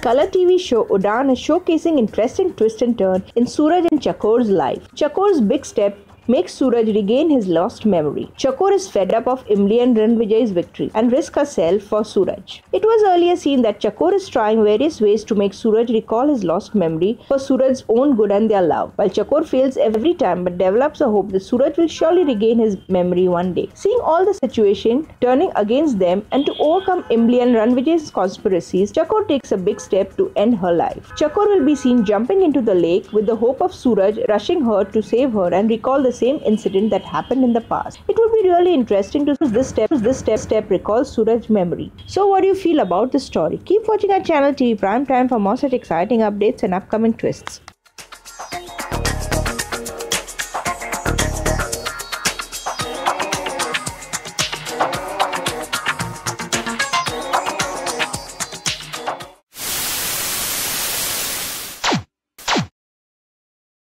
Color TV show Udaan is showcasing interesting twist and turn in Suraj and Chakor's life. Chakor's big step makes Suraj regain his lost memory. Chakor is fed up of Imli and Ranvijay's victory and risks herself for Suraj. It was earlier seen that Chakor is trying various ways to make Suraj recall his lost memory for Suraj's own good and their love, while Chakor fails every time but develops a hope that Suraj will surely regain his memory one day. Seeing all the situation turning against them and to overcome Imli and Ranvijay's conspiracies, Chakor takes a big step to end her life. Chakor will be seen jumping into the lake with the hope of Suraj rushing her to save her and recall the same incident that happened in the past. It would be really interesting to see this step recalls Suraj's memory. So what do you feel about this story? Keep watching our channel TV Prime Time for more such exciting updates and upcoming twists.